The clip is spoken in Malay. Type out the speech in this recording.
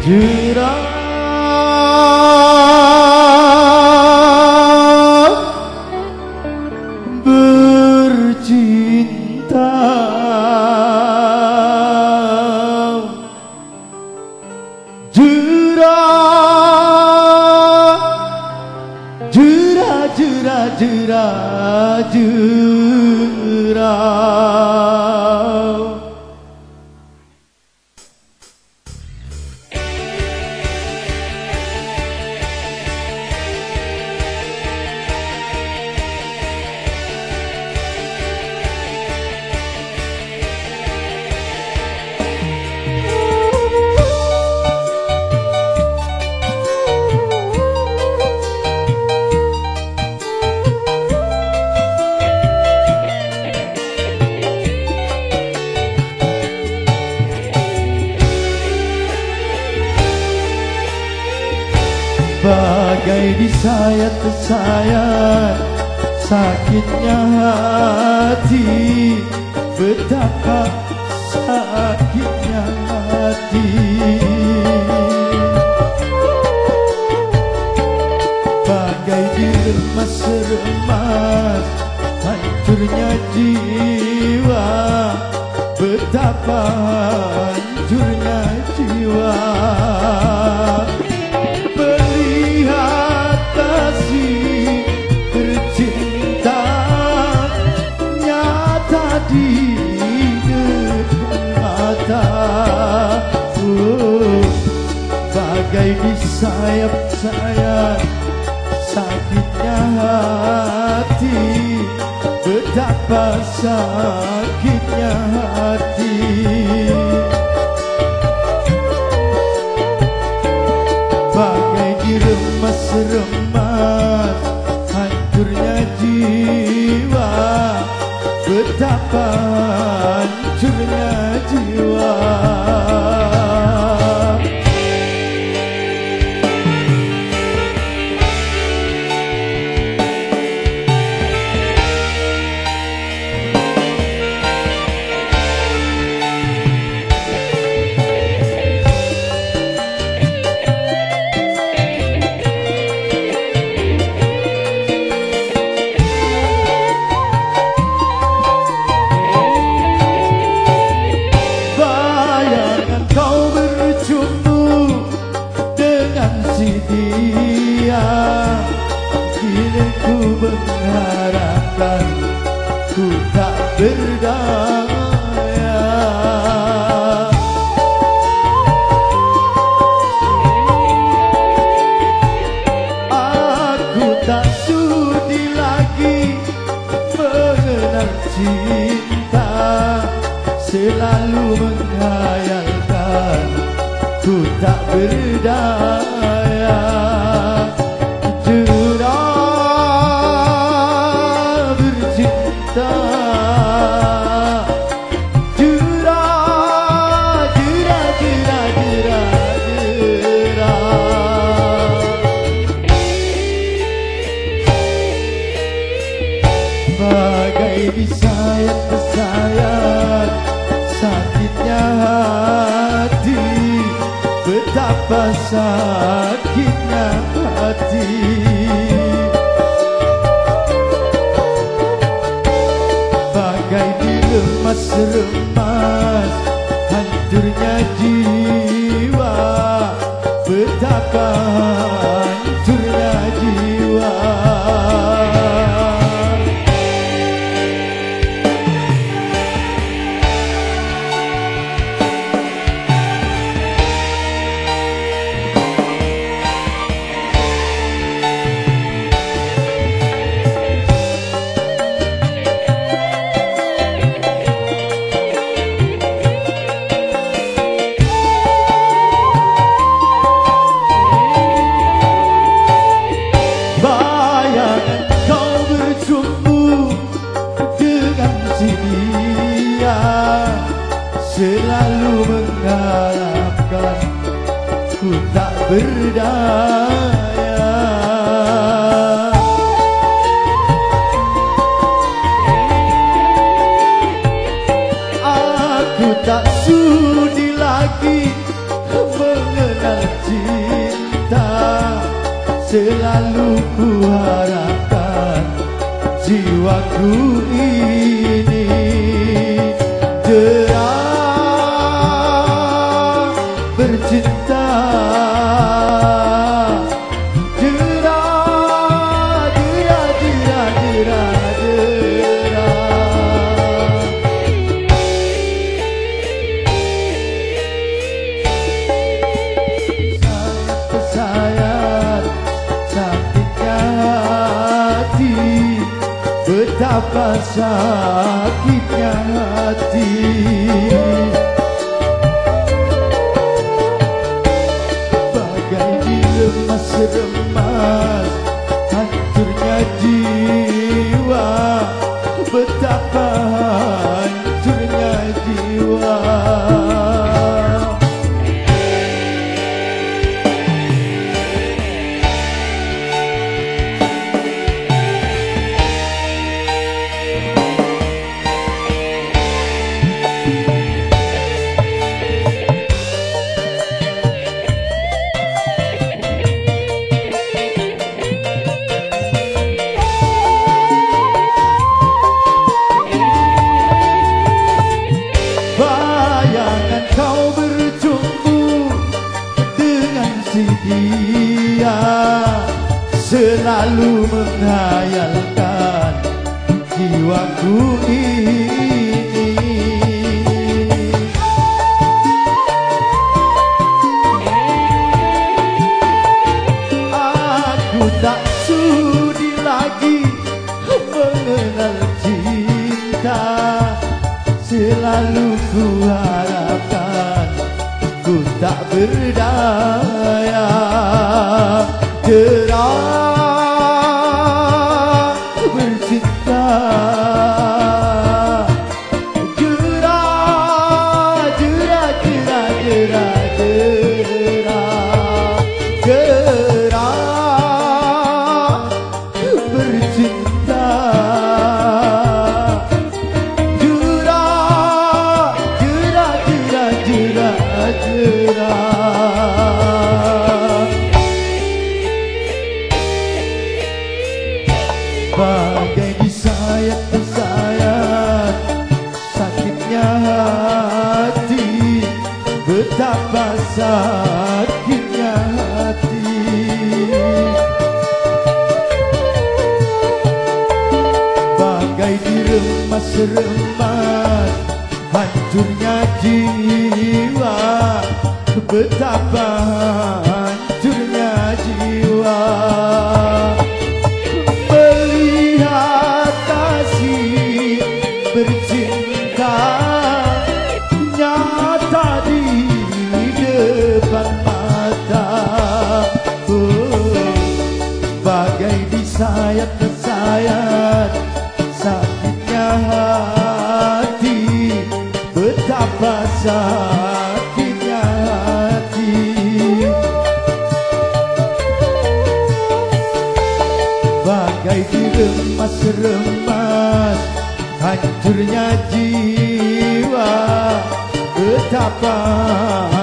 Jurang bercinta, jurang, jurang, jurang, jurang, jurang. Bagai disayat-sayat sakitnya hati, betapa sakitnya hati. Bagai diremas-remas hancurnya jiwa, betapa hancurnya jiwa. Di depan mata, bagai disayap-sayap sakitnya hati, betapa sakitnya hati. Bagai diremas-remas hancurnya jiwa, betapa hancurnya jiwa. Kini ku mengharapkan ku tak berdaya. Aku tak sudi lagi mengenal cinta, selalu menghayalkan ku tak berdaya. Jurang bercinta, jurang, jurang, jurang, jurang, jurang. Bagai disayat-sayat sakitnya hati, betapa sakitnya hati. Bagai diremas-remas hancurnya jiwa, betapa hancurnya jiwa. Selalu mengharapkan ku tak berdaya. Aku tak sudi lagi mengenal selalu ku harapkan jiwaku ini derang bercinta. Betapa sakitnya hati, bagai diremas-remas hancurnya jiwa. Betapa hancurnya jiwa. Dia selalu menghayalkan jiwaku ini. Aku tak sudi lagi mengenal cinta, selalu ku harapkan ku tak berdaya. Derang bercinta, derang, derang, derang, derang, derang, derang bercinta, derang, derang, derang, derang, derang. Bagai disayat-sayat sakitnya hati, betapa sakitnya hati. Bagai diremas-remas hancurnya jiwa, betapa hancurnya jiwa. Bercinta nyata di depan mata, bagai disayat-sayat sakitnya hati, betapa sakitnya hati. Bagai diremas-remas hancurnya jiwa, betapa